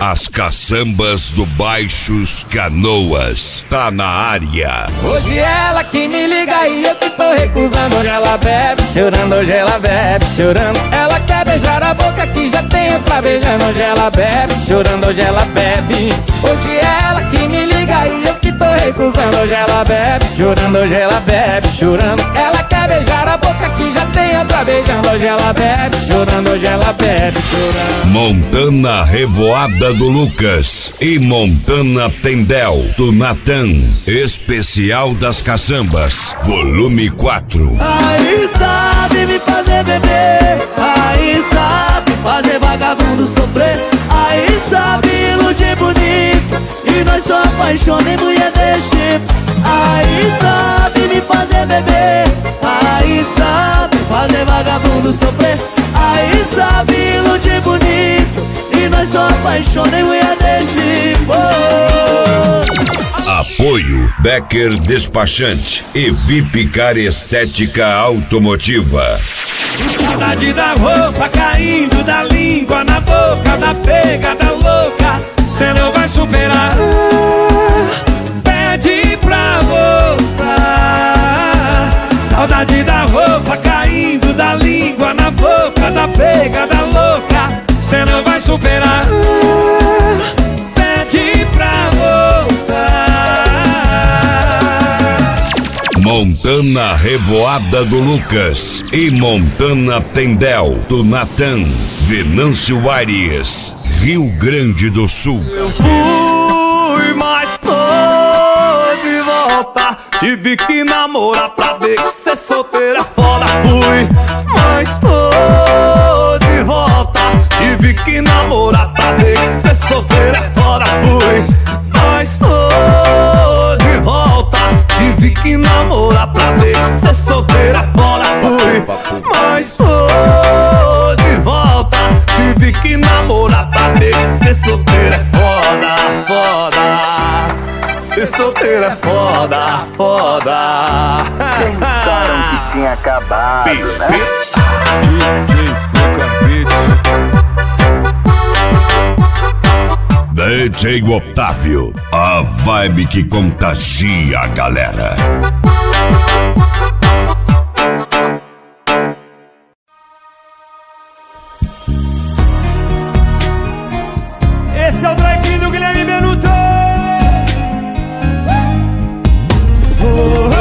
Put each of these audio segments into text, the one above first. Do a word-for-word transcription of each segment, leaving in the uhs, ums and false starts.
As caçambas do Baixos Canoas, tá na área. Hoje ela que me liga e eu que tô recusando. Hoje ela bebe, chorando, hoje ela bebe, chorando. Ela quer beijar a boca que já tem outra beijando. Hoje ela bebe, chorando, hoje ela bebe. Hoje ela que me liga e eu que tô recusando. Hoje ela bebe, chorando, hoje ela bebe, chorando. Ela quer beijar a boca que já tem outra beijando. Hoje ela bebe, chorando, hoje ela bebe, chorando. Montana Revoada do Lucas e Montana Tendel do Natan. Especial das Caçambas, volume quatro. Aí sabe me fazer beber, aí sabe fazer vagabundo sofrer, aí sabe iludir bonito e nós só apaixona em mulher desse tipo. Aí sabe me fazer beber, aí sabe fazer vagabundo sofrer, aí sabe iludir bonito e nós só apaixona em mulher desse tipo. Apoio Becker Despachante e Vipicar Estética Automotiva. Saudade da roupa caindo da língua na boca, da pegada louca, cê não vai superar. Pede pra voltar. Saudade da roupa caindo da língua na boca, da pegada louca, cê não vai superar. Pede pra voltar. Montana Revoada do Lucas e Montana Tendel do Natan. Venâncio Aires, Rio Grande do Sul. Eu fui, mas tô de volta. Tive que namorar pra ver que ser solteira é foda. Fui, mas tô de volta. Tive que namorar pra ver que ser solteira é foda. Fui, mas tô de volta. Tive que namorar pra ver que ser solteira é foda. Fui, mas tô de volta. Tive que namorar pra ver que ser solteira é foda, foda. Ser solteira é foda, foda. Pensaram que tinha acabado, né? D J Otávio, a vibe que contagia a galera. Esse é o drive do Guilherme Benuto. Oh, oh,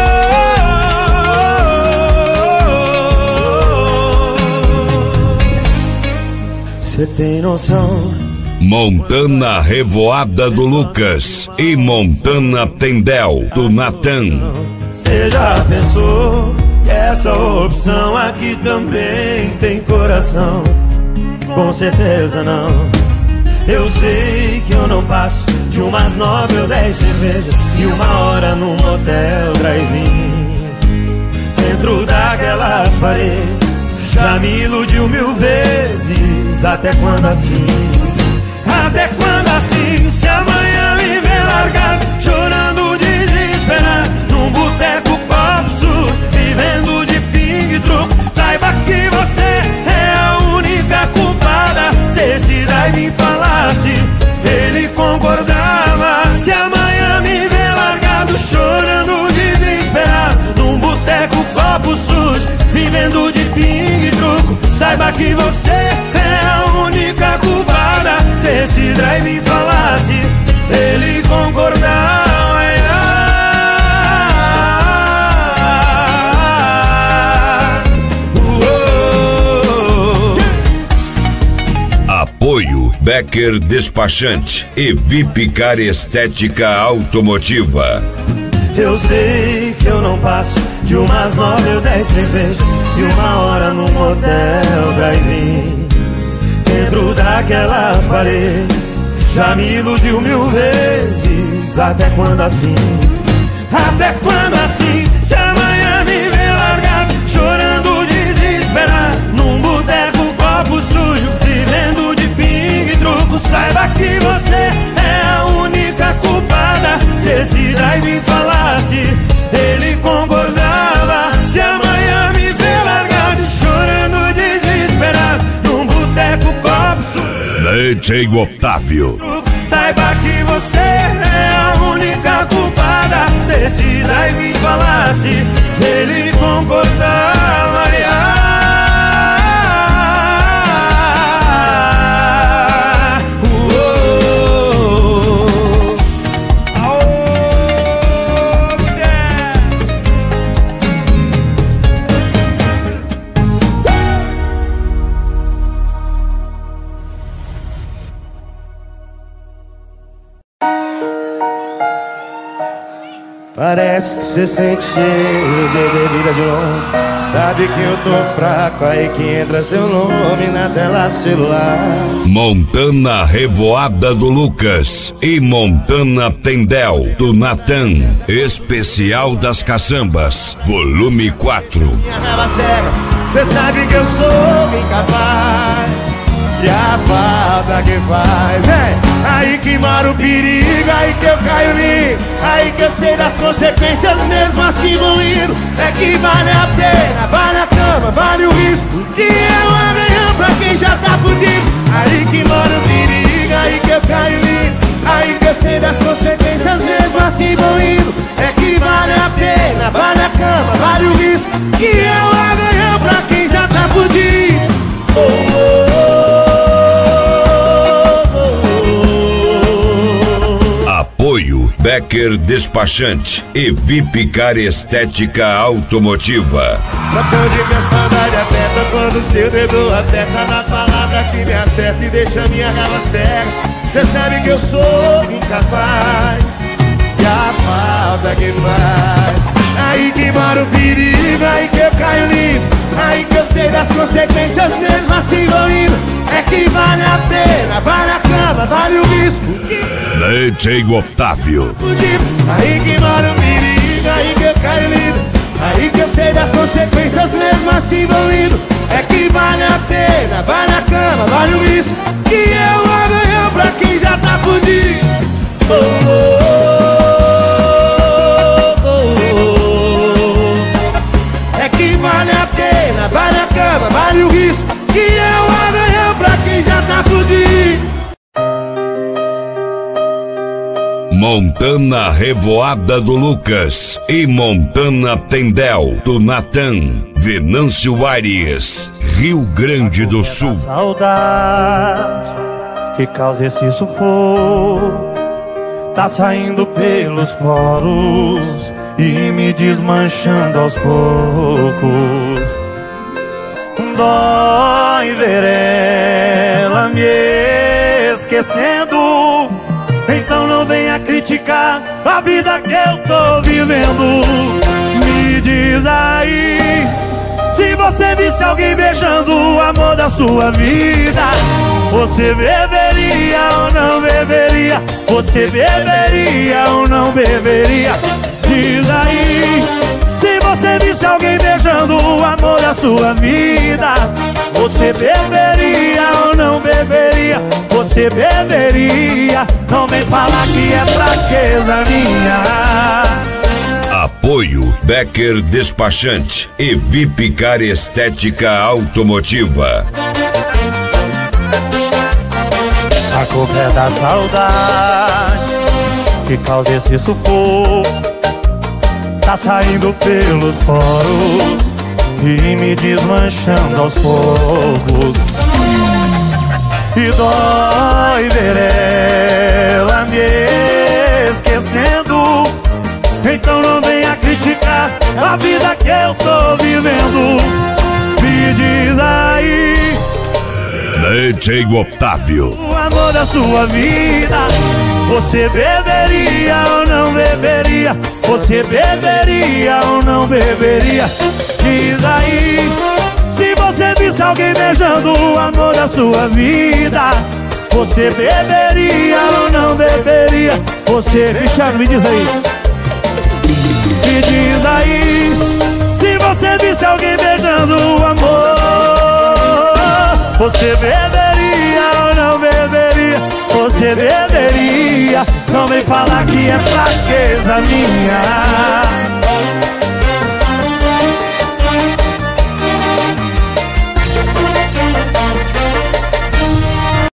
oh. Cê tem noção? Montana Revoada do Lucas e Montana Tendel do Natan. Cê já pensou que essa opção aqui também tem coração? Com certeza não. Eu sei que eu não passo de umas nove ou dez cervejas e uma hora num motel drive-in. Dentro daquelas paredes já me iludiu mil vezes. Até quando assim? Até quando assim? Se amanhã me ver largado, chorando desesperado, num boteco copo sujo, vivendo de pingue-truco, saiba que você é a única culpada. Se esse drive falasse, ele concordava. Se amanhã me ver largado, chorando desesperado, num boteco copo sujo, vivendo de pingue-truco, saiba que você é a única culpada. Se esse drive falasse, ele concordava. Ai, ah, Apoio Becker Despachante e Vipicar Estética Automotiva. eu sei que eu não passo de umas nove ou dez cervejas e uma hora num motel drive-in. Dentro daquelas paredes já me iludiu mil vezes. Até quando assim? Até quando assim? Se amanhã me ver largado, chorando desesperado, num boteco copo sujo, vivendo de pingue-truco, saiba que você é a única culpada. Se esse drive falasse, ele concordava. Se amanhã me ver largado, chorando desesperado, num boteco copo sujo. D J Otávio. Saiba que você é a única culpada. Se esse drive falasse, ele concordava. Parece que cê sente cheiro de bebida de longe. Sabe que eu tô fraco, aí que entra seu nome na tela do celular. Montana Revoada do Lucas e Montana Tendel do Natan. Especial das Caçambas, volume quatro. Minha raiva cega, cê sabe que eu sou incapaz. E a falta que faz, é aí que mora o perigo, aí que eu caio lindo, aí que eu sei das consequências, mesmo assim vou indo. É que vale a pena, vale a cama, vale o risco, que é um arranhão pra quem já tá fudido. Aí que mora o perigo, aí que eu caio lindo, aí que eu sei das consequências, mesmo assim vou indo. É que vale a pena, vale a cama, vale o risco, que é um arranhão pra quem já tá fudido. Oh, oh, oh. Apoio Becker Despachante e V I P Car Estética Automotiva. Sabe onde minha saudade aperta quando seu dedo aperta na palavra que me acerta e deixa minha raiva cega. Cê sabe que eu sou incapaz e a falta que faz. Aí que mora o perigo, aí que eu caio lindo, aí que eu sei das consequências, mesmo assim vou indo. É que vale a pena, vale a cama, vale o risco, D J Otávio. aí que mora o perigo, aí que eu caio lindo, aí que eu sei das consequências, mesmo assim vou indo. É que vale a pena, vale a cama, vale o risco, que é o arranhão pra quem já tá fudido. Oh, oh, oh, oh, oh. É que vale a pena, vale a cama, vale o risco, que é o arranhão pra quem já tá fudido. Montana Revoada do Lucas e Montana Tendel do Natan. Venâncio Aires, Rio Grande do Sul. Saudade que causa esse sufoco tá saindo pelos poros e me desmanchando aos poucos. Dói ver ela me esquecendo, então não venha criticar a vida que eu tô vivendo. Me diz aí, se você visse alguém beijando o amor da sua vida, você beberia ou não beberia? Você beberia ou não beberia? Diz aí, se você visse alguém beijando o amor da sua vida, você beberia ou não beberia? Você beberia? Não vem falar que é fraqueza minha. Apoio Becker Despachante e V I P Car Estética Automotiva. A culpa é da saudade que causa esse sufoco, tá saindo pelos poros e me desmanchando aos poucos. E dói ver ela me esquecendo, então não venha criticar a vida que eu tô vivendo. Me diz aí, D J Otávio. o amor da sua vida, você beberia ou não beberia? Você beberia ou não beberia? Diz aí, se você visse alguém beijando o amor da sua vida, você beberia ou não beberia? Você, Cristiano, me diz aí. Me diz aí, se você visse alguém beijando o amor, você beberia ou não beberia? Você beberia? Não vem falar que é fraqueza minha.